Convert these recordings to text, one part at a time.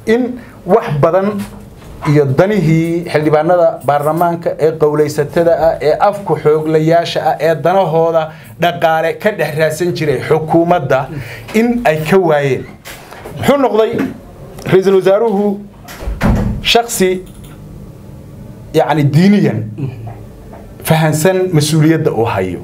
in wax badan iyo danihii xildhibaanada baarlamaanka ee qowleysatada ah ee afku xooglayaasha ah ee danahooda dhaqaale ka dhaxraasan jiray xukuumadda in ay ka waayeen wuxuu noqday ra'iisul wasaaruhu shakhsi يعني دينيا فهنسن مسؤولية أو هايو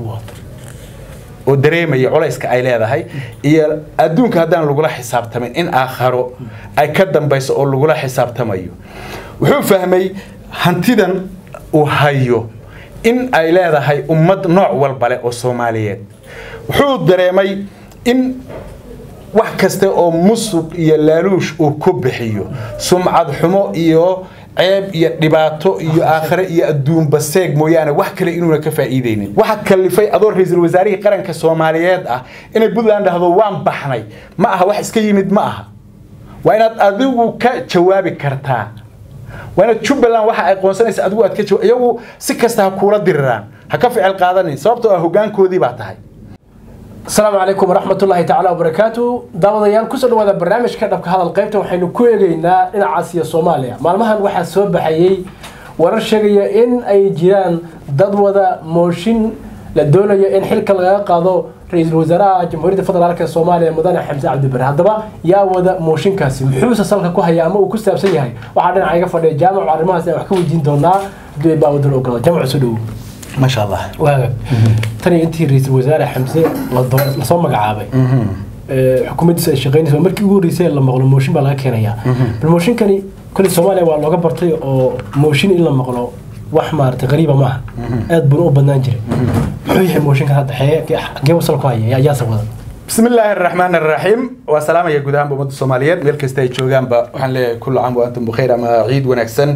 ودريمة يعوليس كأيلة هذا هاي هي أدون كهدان لقولا حساب تمين إن آخره أي كدم بيس أو لقولا حساب تميو وحو فهمي هنتيدن وهايو إن أيلة هذا هاي أمد نوع والبلاء الصوماليات وحو دريمي إن wax kasta oo musuq iyo laaluush uu ku bixiyo sumcad xumo iyo ceeb iyo dhibaato iyo aakhire iyo adduun baseeg mooyaane wax kale inuu ka faa'iideynin waxa kalifay adoo ra'iisul wasaarihi qaranka Soomaaliyeed ah inay Puntland dhahdo waan baxnay ma aha wax iska yimid ma aha waa inaad adigu ka jawaabi kartaa waa inaad Jubaland waxa ay qoonsanaysaa adigu aad ka jawaab iyagu si kasta ha kula diriraan ha ka ficil qaadanin sababtoo ah hoggaankoodii baa tahay السلام عليكم ورحمة الله تعالى وبركاته داوديان كسر هذا برنامج كذا هذا القيمة وحين كويجينا إن عاسية الصومالية معلومها واحد سبب حيي ورشجية إن أي جيران ضد موشين للدولة إن حلك القاضي رئيس الوزراء جمهورية الفدرالية الصومالية مدن حمزة عبد البر هذا يا وذا موشين كاسم حوس صلك كوها يا مو كسر بسيها وعندنا عيقة في الجامعة وعلماء سيحكوا الدين دونا بيباود الأوكلا جامعة سدو ما شاء الله تاني أنتي رئيس الوزراء حمزة لصوم عابي حكومة الشقين مركي يقول رسالة لما قالوا موشين بلا كينيا الموشين كان كل الصومالي والله قبرتي أو موشين إلا لما قالوا وحمار تقريبا معه أد بنو بنانجري حوي موشين كان هذا حياة جي وصل كواي يا جاسر وذا بسم الله الرحمن الرحيم والسلام يا جودان بمد الصوماليات ملك استيج شوجان وحن كل عام وأنتم بخير أما عيد ونكسن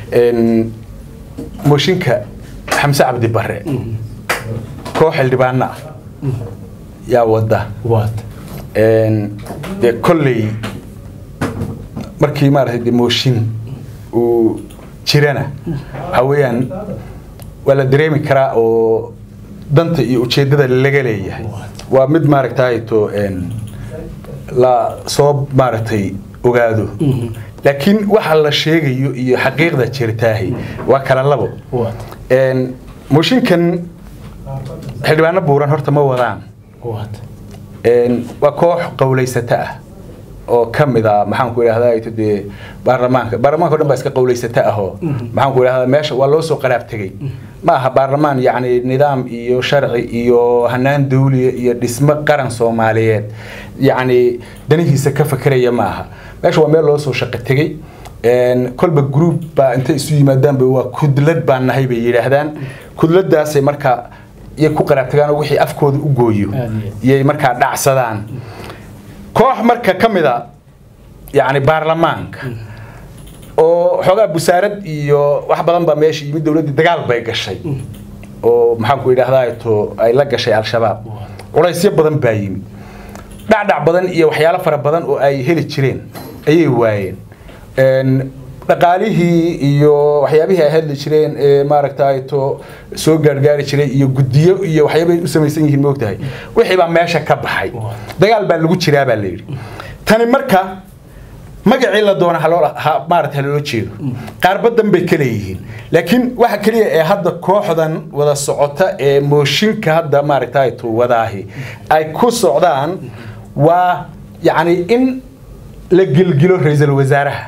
موشين حمزة عبد البر كوح اللي بعنا يا وده كل مركي ماره دي موشين وشيرنا هويان ولا دريمي كرا أو دنت يوشيد ده اللي جاليه ومد مارك تايتو لا صوب مارتي وقادو لكن وحلا شيء حقيقة ده شرتاهي وكلا لبو موشين كان حلوانا بوران هرت موضان وكوح قوليسته أو كم إذا محن كل هذا يتدي برلمان كلهم بس كقوليسته هو محن كل هذا ماشي والله سو قراب تجي ما برلمان يعني نظام يو شرعي يو هنان دولي يدسم قرن صوماليات يعني دنيه سكفة كريه معها ماشي وميل سو شق تجي كل بجروب أنت يسوي مدام بوا كدلت بعناهي بيجيلهدان كدلت ده سي مركا يكو قرأت كانوا وحي أفكود وجويو مركا دعسدان كوح مركا كم إذا يعني برلمانك أو حاجة بسارد يو واحد بدن بمشي يمد دولة دجال بيجي شيء أو محاكو إذا هذا يتو أي لقى شيء على الشباب ولا يصير بدن باين دع بدن يو حياله فرب بدن وأي هلي تشرين أي واين dhaqaalihii iyo waxyaabihi ay hadli jireen maaragtay to soo gaargaari jiray iyo gudiyo iyo waxyaabay u sameeysan yihiin moogtahay wixii baa meesha ka baxay dagaal baa lagu jiraa baa leeyahay tani marka magacii la doona maaragtay loo jeedo qaar badan bay kala yihiin laakiin waxa kaliya ee hadda kooxdan wada socota ee mooshinka hadda maaragtay to wadaahi ay ku socdaan waa yaani in la gilgilo ra'iisul wasaaraha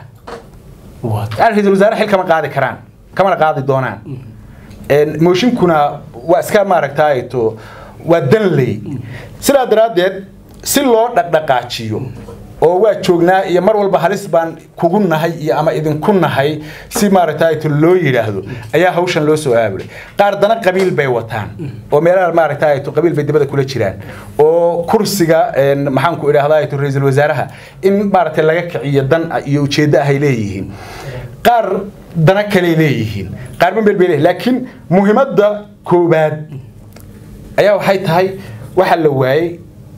رئيس الوزراء حل كمان قاعد كران كمان قاعد دونان موشين كنا واسكا ماركتايتو ودنلي سلا درادد سلو دقدقاجيو oo waa joognaa iyo mar walba halis baan kugu nahay iyo ama idin ku nahay si maaragtay loo yiraahdo ayaa hawshan loo soo aabilay qaar dana qabiil bay wataan oo meelaha maaragtay qabiil bay dibada kula jiraan oo kursiga maxaan ku iraahdaa ra'iisul wasaaraha in maaragtay laga kiciyo dan iyo ujeedada ay leeyihiin qaar dana kale leeyihiin qaar ma belbelay laakiin muhiimadda koobaad ayaa waxay tahay waxa la waayay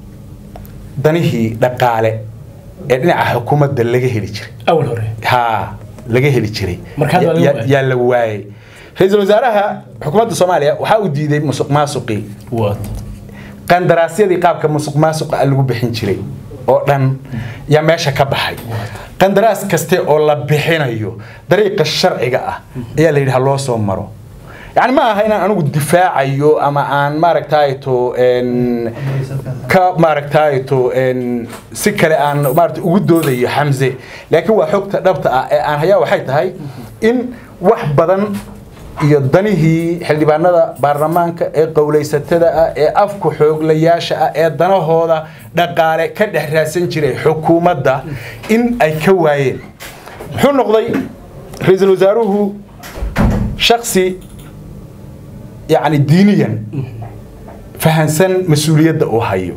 danihii dhaqaale dhinaca xukuumadda laga heli jiray awal hore laga heli jiray yaa la waayay ra'iisul wasaaraha xukuumadda Soomaaliya waxa uu diiday musuqmaasuqi qandaraasyadii qaabka musuqmaasuqa lagu bixin jiray oo dhan yaa meesha ka baxay qandaraas kaste oo la bixinayo dariiqa sharciga ah ayaa la yidhaahdaa loo soo maro يعني ما هنا أنا قد دفاعيو أما أن ما ركتايتو إن ما ركتايتو إن سكر أن ما رت وجوده ذي حمزة لكن هو حكت ربط أن هيا وحيت هاي إن واحد بدن يضني هي حلي بعنا برلمانك قولي ستة أفكو حق لياش دنا هذا دقالة كده راسين جري حكومة ده إن أي كواين حن نقضي رئيس الوزراء هو شخصي يعني دينيا فهنسن مسؤولية أوهايو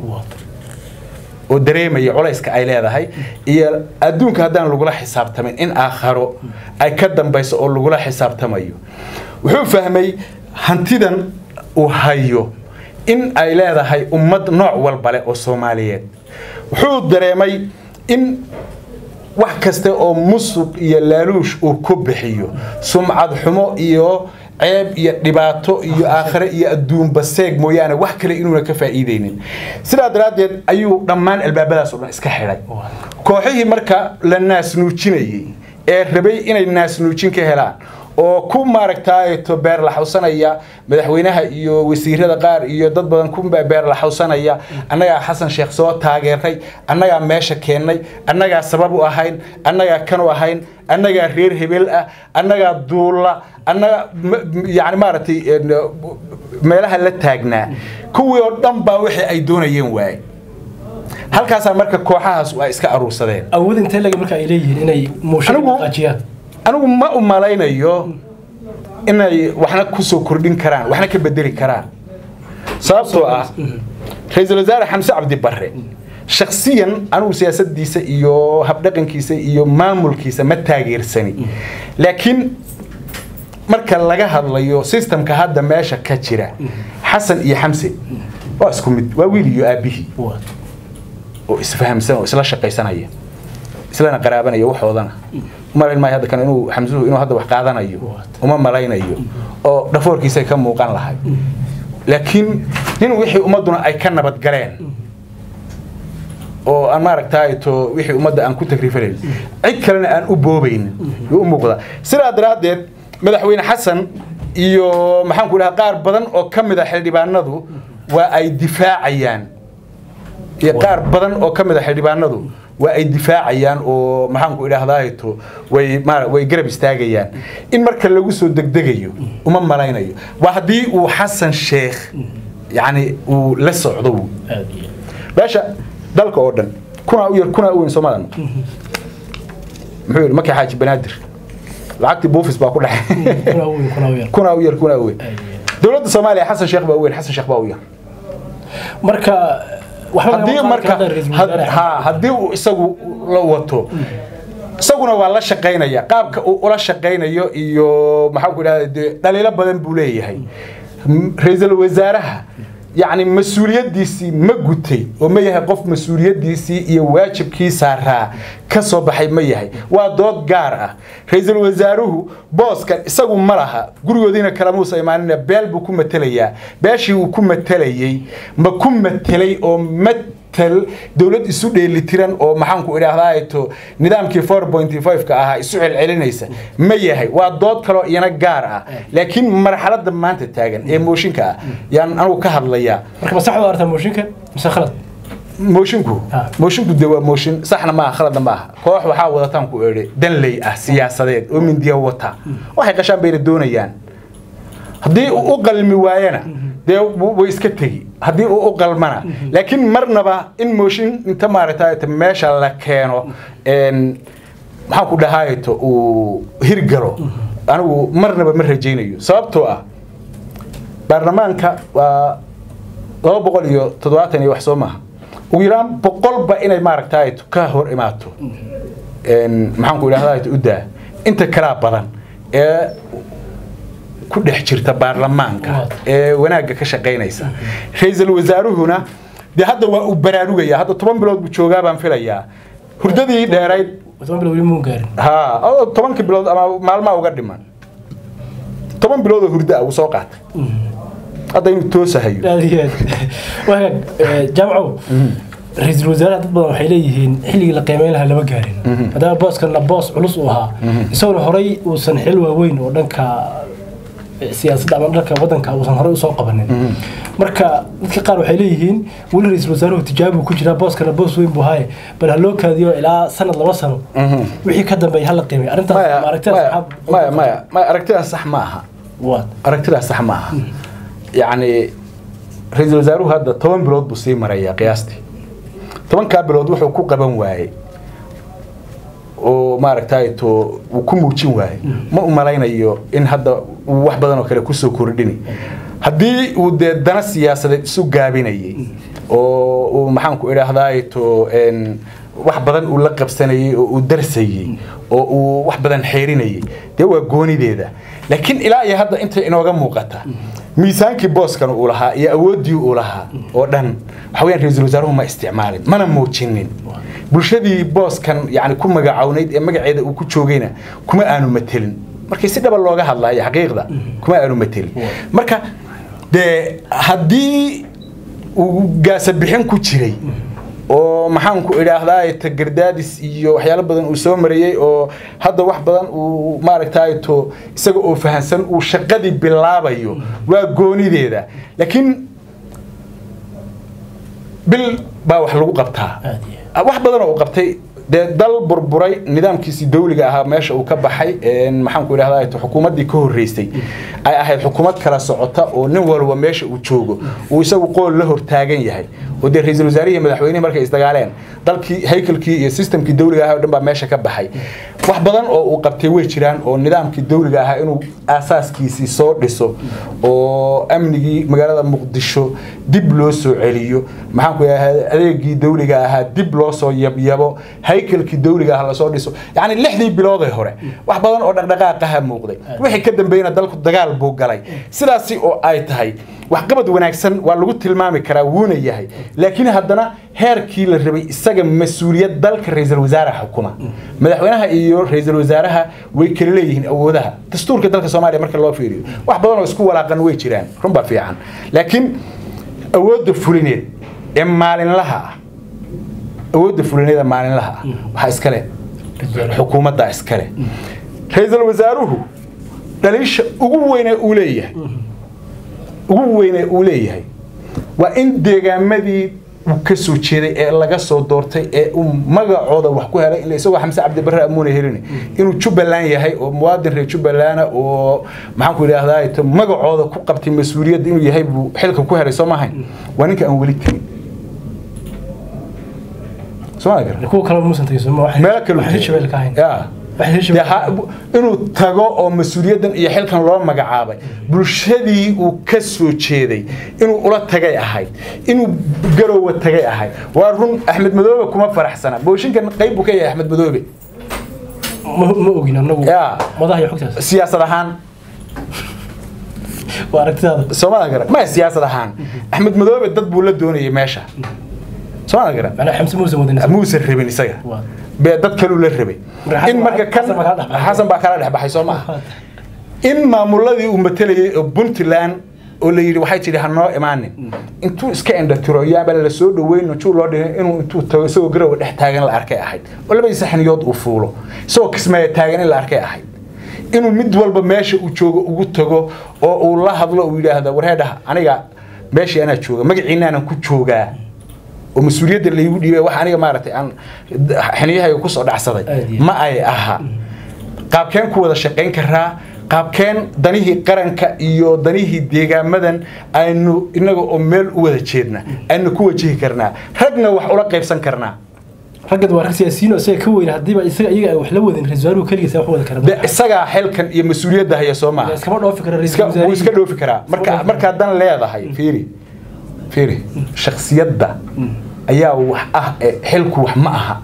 ودريمة يعوليس كأيلة هذا هاي هي أدونك هذا اللي حساب تمن إن آخره أي كدم بيس أو اللي حساب تمايو وحو فهمي هنتيدن أوهايو إن أيلة هذا هاي أمد نوع والبلاء الصوماليات وحو دريمة إن wax kasta oo musuq iyo laaluush uu ku bixiyo sumcad xumo iyo ceeb iyo dhibaato iyo aakhire iyo adduun baseeg mooyaane wax kale inuu ka faa'iideynin sida daraadeed ayuu dhammaan albaabadaas oo dhan iska xiray kooxihii marka la naas nuujinayay ee rabay inay naas nuujin ka helaan oo ku maaragtay to beer la xawsanaya madaxweynaha iyo wasiirada qaar iyo dad badan ku beer la xawsanaya annaga Xasan Sheekh soo taageeray annaga meesha keenay annaga sabab u ahayn annaga kan u ahayn annaga reer hebel ah annaga duula annaga yaani maaragtay meelaha la taagnaa kuwii oo dhan baa wixii ay doonayeen waay halkaas marka kooxahaas waa iska aruursadeen awood intee laga marka ay leeyihiin inay mooshin qaajiyaan anigu ma u malaynayo inay waxna ku soo kordhin karaan waxna ka bedeli karaan sababtoo ah ra'iisul wasaare Xamse Cabdi Barre shakhsiyan anigu siyaasaddiisa iyo habdhaqankiisa iyo maamulkiisa ma taageersani laakiin marka laga hadlayo systemka hadda meesha ka jira Xasan iyo Xamse waa isku mid waa wiil iyo aabihi oo isfahamsan oo isla shaqaysanaya islana qaraabanaya waxoodana marin ma hada kan inuu Xamsuhu inuu hadda wax qaadanayo uma malaynayo oo dhafoorkiisa ka muuqan lahay laakiin nin wixii ummaduna ay ka nabad galeen oo aan maaragtay to wixii ummadda aan ku takriifanayn cid kalena aan u boobayn u muuqda sida daraadeed madaxweyne Xasan iyo maxaan ku dhahaa qaar badan oo kamid ah xildhibaanadu waa ay difaacayaan iyo qaar badan oo kamid ah xildhibaanadu waa ay difaacayaan oo maxaan ku idhaahdaa to way garab istaagayaan in marka lagu soo degdegayo uma malaynayo waa hadii uu Xasan Sheekh yani uu la socdo baasha dalka oo dhan kuna u weyn Soomaaliya muxuu yiri markii Xaaji Banaadir lacagti boofis baa ku dhaxay kuna u yar dawladda Soomaaliya Xasan Sheekh baa weyn Xasan Sheekh baa u yar marka haddii uu isagu la wato isaguna waa la shaqaynaya qaabka uu ula shaqaynayo iyo maxaa ku idhaahdaa dhaliilo badan buu leeyahay ra'iisul wasaaraha يعني مسؤوليتي ما قلتي وما يهي قف مسؤوليتي إيه واجب كي سارها كسب حي ما يهي وضاد جارة رئيس الوزراء باس كان يسقون مرها قولوا دينا كلامه سيماننا بيل بكم متليا باشي وكم متليا ما كم متلي أو متل دولة السود اللي تيران أو محنكو إلى هذا نظام كي 4.5 كأها السوق العلنيسة ما يهي وضاد كلا ينا جارة لكن مرحلة دمانت تاجن إيموشن كا يعني أنا وكهر ليا مركب صح ولا أرتم موشن كان مش خلط موشنكو دوا موشن صحنا ما خلطنا ما كوح وحاول تامكو إيري دن لي سياسة ومن ديوتها واحد قشان بين الدنيا يعني هدي أقل مواينا ده ويسكتي هدي أقل منا لكن مرنا با إن موشن أنت ما رتايت ماشى الله كانوا إن محاكو دهايته وهرجرو أنا مرنا بمرة جينيو صابتوا برلمانك لو بقول يو تدواتني وحسومها ويرام بقول بإني ماركتايت كهور إماتو إن محنكو لهذا يتودع أنت كلام بدن كل حجرت برلمانك وناقة كشقينيسا رئيس الوزراء هنا ده هذا وبرارجية هذا طبعا بلاد بتشوجا بنفليا هردي دايرين طبعا بلاد مونجر ها طبعا كبلاد أما ما وقدمان طبعا بلاد هردا وساقط هذا يمتوسه هيو وهاك جمعوا رئيس الوزراء dad badan waxay leeyihiin xilligii la qiimeyn lahaa lama gaarin hadaba booskana boos culus u ahaa isagoo horay uu san xil waaweyn oo dhanka siyaasadda ama dhanka wadanka uu san horay u soo qabanin marka dadka qaar waxay leeyihiin wali ra'isul wasaaruhu tijaabo ku jira booskana boos weyn buu haye bal ha loo kaadiyo ilaa sanad laba sano wixii ka dambeeyay hal qiimay arintaas maaragtay ما أركتها صح معها وات أركتها صح معها يعني رئيس الوزراء هذا طبعا بلود بصير مريا قياستي طبعا كابلود وحو كو قبن واي oo maaragtayto uu ku muujin waay ma u malaynayo in hadda wax badan oo kale ku soo kordhini hadii uu dana siyaasadeed isu gaabinayay oo maxaan ku iraahdaayto wax badan uu la qabsanayay oo uu darsayay oo uu wax badan xeerinayay de waa goonideeda laakiin ilaa iyo hadda inta inooga muuqata miisaankii booskan uu lahaa iyo awoodii uu lahaa oo dhan waxa weeyaan ra'iisul wasaaruhu ma isticmaalin mana muujinin bulshadii booskan yani ku magacawneyd ee magaceeda uu ku joogayna kuma aanu matelin markii si dhab looga hadlayo xaqiiqda kuma aanu matelin marka de hadii uu gaasa bixin ku jiray oo maxaan ku iraahdaa tagardaadis iyo waxyaalo badan uu soo mariyay oo hadda wax badan uu maaragtay to isaga oo fahansan uu shaqadii bilaabayo waa goonideeda laakiin bil baa wax lagu qabtaa wax badan oo qabtay dal burburay nidaamkiisii dawliga ahaa meesha uu ka baxay maxaan ku iraahdaa xukuumadii ka horeysay ay ahayd xukuumad kala socota oo nin walba meesha uu joogo uu isagu qool la hortaagan yahay oo de ra'iisul wasaarihi madaxweynaha markay isdagaaleen dalkii haykalkii iyo systemkii dawliga ahaa dhan baa meesha ka baxay wax badan oo uu qabtay way jiraan oo nidaamkii dawliga ahaa inuu asaaskiisii soo dhiso oo amnigii magaalada Muqdisho dib loo soo celiyo maxaan ku iraahdaa adeegii dawliga ahaa dib loo soo yabo haykalkii dawliga ahaa la soo dhiso yani 6 bilood hore wax badan oo dhaqdhaqaaq ah muuqday wixii ka dambeeyna dalku dagaal buu galay sidaasi oo ay tahay wax qabad wanaagsan waa lagu tilmaami karaa wuuna yahay laakiin haddana heerkii la rabay isaga mas'uuliyad dalka ra'iisul wasaaraha xukuma madaxweynaha iyo ra'iisul wasaaraha way kala leeyihiin awoodaha dastuurka dalka Soomaaliya marka loo fiiriyo wax badan oo isku walaaqan way jiraan runba fiican laakiin awoodda fulineed ee maalinlaha awoodda fulineed maalinlaha waxa iska leh xukuumadda iska leh ra'iisul wasaaruhu daliisha ugu weyn ee uu leeyahay waa in deegaamadii uu ka soo jeeday ee laga soo doortay ee uu magacooda wax ku helay in isagoo Xamse Cabdi Barre amuuna helin inuu Jubbaland yahay oo muwaadin reer Jubbaland oo maxaan ku iraahdaa magacooda ku qabtay mas'uuliyad inuu yahay buu xilka ku helay Soomaaliya waa ninka aan wali tagin Soomaaliya ku kala muusantayso ma wax Shabeelle ka hayn inuu tago oo mas'uuliyadan iyo xilkan loo magacaabay bulshadii uu ka soo jeeday inuu ula tagay ahayd inuu garoowa tagay ahayd waa run Axmed Madoobe kuma faraxsana booshinkan qayb uu ka yahay Axmed Madoobe ma ogin anagu madax iyo xogtaas siyaasad ahaan waa aragtida Soomaaliya ma siyaasad ahaan Axmed Madoobe dad buu la doonayay meesha Soomaaliya ana Xamse Muuse rabin isaga dad kale la rabay in marka kan Xasan baa kala dhaxbaxay Soomaaliya in maamuladii uu matalayay Puntland oo la yiri waxay tiri hanoo imaanin intuu iska indhatiro yaaba la soo dhaweyn intuu loo dhigay inuu intuu tago soo garow dhex taagan la arkay ahayd oo laba saxniyood uu fuulo soo kismay taagan la arkay ahayd inuu mid walba meesha uu joogo ugu tago oo uu la hadlo uu yiraahdo wareedaha aniga meesha ana jooga magaciina aan ku joogaa oo mas'uuliyadda la igu dhiibay wax aniga maaragtay aan xiniyahay ku soo dhacsaday ma ay aha qaabkeen ku wada shaqeyn karaa qaabkeen danihii qaranka iyo danihii deegaamadan aynu inaga oo meel u wada jeedna aynu ku wajihi karnaa ragna wax ula qaybsan karnaa ragad waa rag siyaasiyiin oo isaga ka weyn hadii ba isaga iyaga wax la wadin ra'iisul wasaaruhu kaligiisa wax wada kara isaga xilkan iyo mas'uuliyadda haya Soomaaliya iska dhoofi kara ra'iisul wasaaruhu iska dhoofi kara marka dan leedahay fiiri shakhsiyadda ayaa wax ah xilku wax ma aha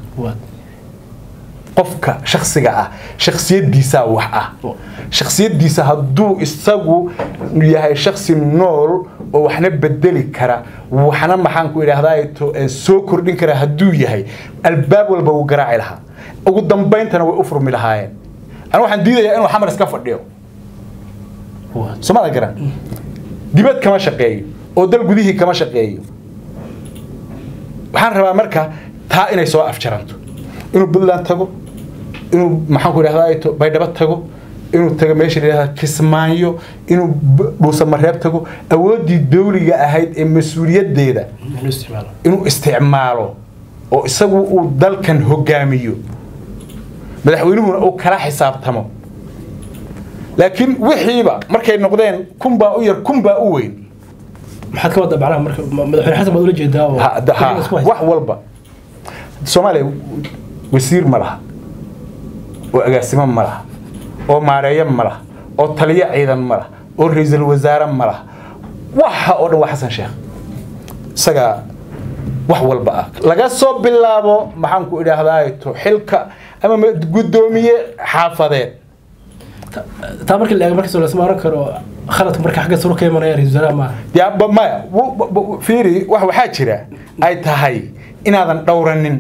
qofka shakhsiga ah shakhsiyadiisa wax ah shakhsiyadiisa haduu isagu yahay shakhsi nool oo waxna bedeli kara waxna maxaan ku iraahdaa soo kordhin kara haduu yahay albaab walba uu garaaci lahaa ugu dambeyntina way u furmi lahaayeen ana waxaan diidayaa inuu xamar iska fadhiyo Soomaaliya garan dibad kama shaqeeyo oo dal gudihii kama shaqeeyo waxaan rabaa marka taa inay soo afjaranto inuu Puntland tago inuu maxaan ku idhaahdaa Baydhabo tago inuu tago meesha yiraahdo Kismaayo inuu Dhuusamareeb tago awoodii dawliga ahayd ee mas'uuliyadeeda inuu isticmaalo oo isagu uu dalkan hogaamiyo madaxweynuhu uu kala xisaabtamo laakiin wixiiba markay noqdeen kunba u yar kunba u weyn maxaad ka wada bacnaha marka madaxweyne xasan baad ula jeedaa wax walba Soomaaliya wasiir ma laha oo agaasimo ma laha oo maareeyo ma laha oo taliye ciidan ma laha oo ra'iisul wasaare ma laha waxa oo dhan waa Xasan Sheekh isaga wax walba laga soo bilaabo maxaan ku idhaahdaa xilka ama gudoomiye xaafadeed taa markii la eego markii soo la samaaro karo khaladka marka xagga soo ka imanaya ra'iisul wasaare ma yaa ma fiiri waxa jira ay tahay inaadan dhowranin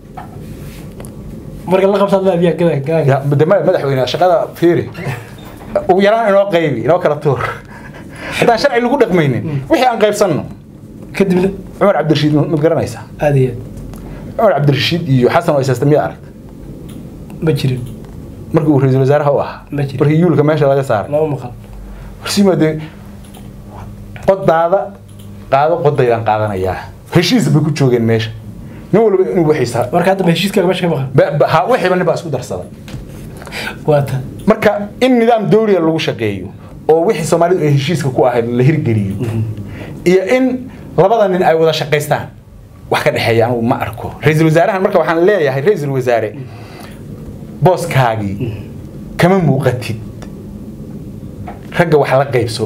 marka la qabsado biya gaga madaxweynaha shaqada fiiri ugu yaraan inoo qaybi inoo kala tuur hadaan sharci lagu dhaqmaynin wixii aan qaybsanno kadib Umar Cabdirashiid ma garanaysa aadiye Umar Cabdirashiid iyo Xasan oo isaastamiya aragta ma jirin markii uu ra'iisul wasaaraha u ahaa markii yuulka meesha laga saaray lama maqal warsimade qodaada qaado qodaydan qaadanayaa heshiis bay ku joogeen meesha nin walba inuu wixiisa marka hadda heshiiska meesha ka maqan ha wixii baan ba isku darsaday waata marka in nidaam dawliga lagu shaqeeyo oo wixii Soomaalidu ay heshiiska ku ahayd la hirgeliyo iyo in labada nin ay wada shaqeystaan wax ka dhaxeeya anu ma arko ra'iisul wasaarahan marka waxaan leeyahay ra'iisul wasaare booskaagi kama muuqatid ragga wax la qaybso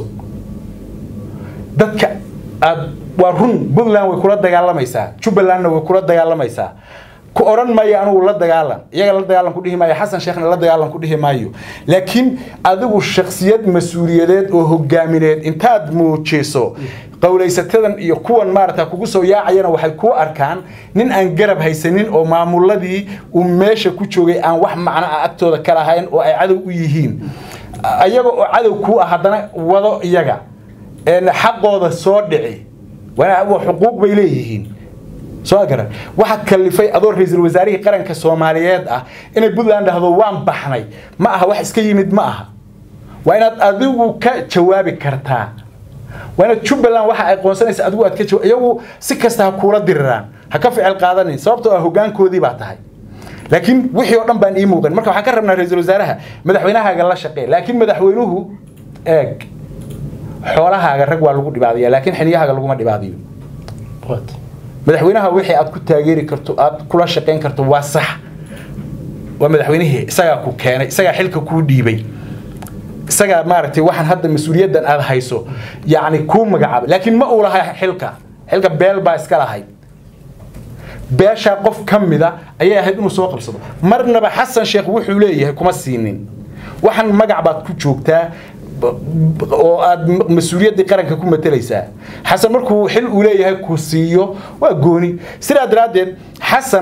dadka waa run Puntland way kula dagaalamaysaa Jubalandna way kula dagaalamaysaa ku oran maayo anu la dagaalan iyaga la dagaalan ku dhihi maayo Xasan Sheekhna la dagaalan ku dhihi maayo laakiin adigu shakhsiyad mas'uuliyadeed oo hogaamineed intaad muujiso qowleysatadan iyo kuwan maarta kugu soo yaacayna waxay ku arkaan nin aan garab haysanin oo maamuladii uu meesha ku joogay aan wax macna ah agtooda kala hayn oo ay cadow u yihiin ayaga oo cadow ku ah hadana wado iyaga xaqooda soo dhici wana xuquuq bay leeyihiin soo garan waxa kalifay adoo ra'iisul wasaarihi qaranka Soomaaliyeed ah inay Puntland dhahdo waan baxnay ma aha wax iska yimid ma aha waa inaad adigu ka jawaabi kartaa waana Jubaland waxa ay qoonsanaysa adigu aad ka jawaab iyagu si kasta ha kula diraan ha ka ficil qaadanin sababtoo ah hogaankoodii baa tahay laakiin wixii oo dhan baan ii muuqan marka waxaan ka rabnaa ra'iisul wasaaraha madaxweynaha la shaqeey laakiin madaxweynuhu eeg xoolahaaga rag waa lagu dhibaadiyaa laakiin xiliyahaaga lagu ma dhibaadiyo madaxweynaha wixii aad ku taageeri karto aad kula shaqeyn karto waa sax waa madaxweynaha isaga ku keenay isaga xilka ku dhiibay isaga maartay waxaan hadda mas'uuliyadan aad hayso yaani ku magacaab laakiin ma uu lahay xilka beel baa iska lahay beesha qof kamida ayaa ahayd inuu soo qabsado marnaba Xasan Sheekh wuxuu leeyahay kuma siinin waxaan magac baad ku joogtaa oo aad mas'uuliyadda qaranka ku matelaysaa Xasan markuu xil u leeyahay ku siiyo waa gooni sidaa daraadeed Xasan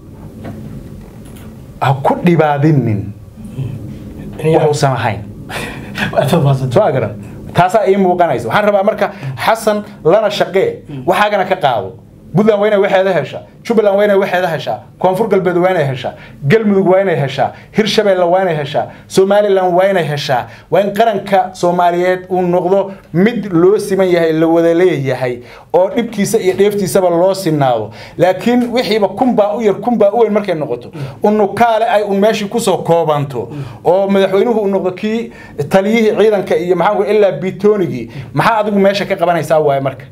ha ku dhibaadinin wuxuu samahayn soo taasa ay muuqanayso waxaan rabaa marka Xasan lana shaqee waxaagana ka qaado Puntland wayna waxeeda hesha Jubaland wayna waxeeda hesha Koonfur Galbeed wayna hesha Galmudug wayna hesha Hirshabeelle wayna hesha Somaliland wayna hesha waa in qaranka Soomaaliyeed uu noqdo mid loo siman yahay la wada leeyahay oo dhibkiisa iyo dheeftiisaba loo sinaado laakiin wixiiba kunba u yar kunba u weyn markay noqoto unu kaale ay meeshii ku soo koobanto oo madaxweynuhu uu noqdo kii taliyihii ciidanka iyo maxaa ilaa bitonigi maxaa adigu meesha ka qabanaysaa waay marka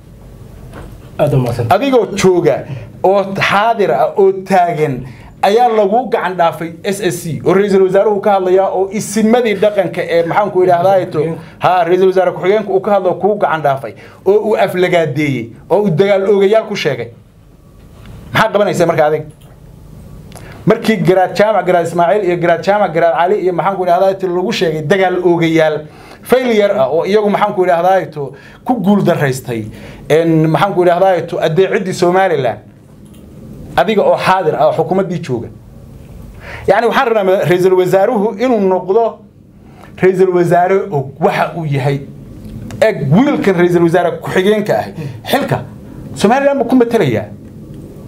adigoo jooga oo xaadir ah oo taagan ayaa lagu gacan dhaafay SSC oo ra'iisul wasaaruhu ka hadlaya oo isimadii dhaqanka ee maxaan ku idhaahdaa ra'iisul wasaare ku xigeenku uu ka hadlo ku gacan dhaafay oo uu aflagaadeeyay oo uu dagaal oogayaal ku sheegay maxaa qabanaysaa marka adiga markii garaad Ismaaciil iyo garaad Cali iyo maxaan ku idhaahdaa lagu sheegay dagaal oogayaal failure oo iyagu maxaan ku idhaahdaa ku guul daraystay maxaan ku idhaahdaa adeecidi Somaliland adiga oo xaadir ah xukuumadii jooga yaani waxaan rabnaa ra'iisul wasaaruhu inuu noqdo ra'iisul wasaare oo waxa uu yahay wiilkan ra'iisul wasaare ku xigeenka ah xilka Somaliland ku matalaya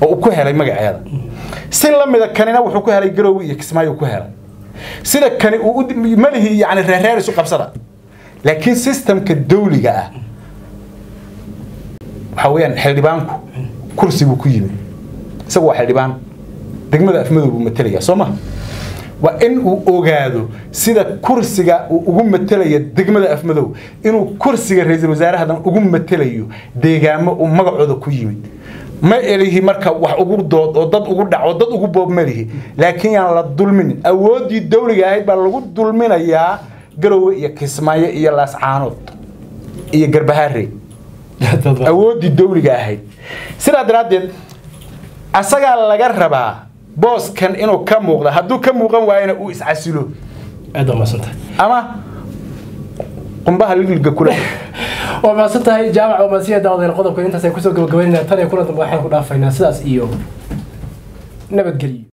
oo ku helay magaceeda si la mid kanina wuxuu ku helay Garowe iyo Kismaayo ku helay sida kani uu malihi yani reereer isu qabsada laakiin systemka dawliga ah waxa weeyaan xildhibaanku kursigu ku yimid isagu waa xildhibaan degmada Afmadow buu matalaya Soomaa waa in uu ogaado sida kursiga uu ugu matalaya degmada Afmadow inuu kursiga ra'iisul wasaaraha ugu matalayo deegaamo uu magacooda ku yimid ma elihi marka wax ugu dood oo dad ugu dhaco dad ugu boob malihi laakiin aan la dulmin awoodii dawliga ahayd baa lagu dulminayaa Garowe iyo Kismaayo iyo Laascaanood iyo Garbaharre awoodii dawliga ahayd sida daraadeed asaga laga rabaa booskan inuu ka muuqdo hadduu ka muuqan waayna uu iscasilo aad ma santa ama qumbaha liga kula وما ستة جامعة وما سيادة وضع القضاء كنت سيكون سوق القوانين الثانية كلها waxaan ku dhaafaynaa sidaas iyo nabad geliyo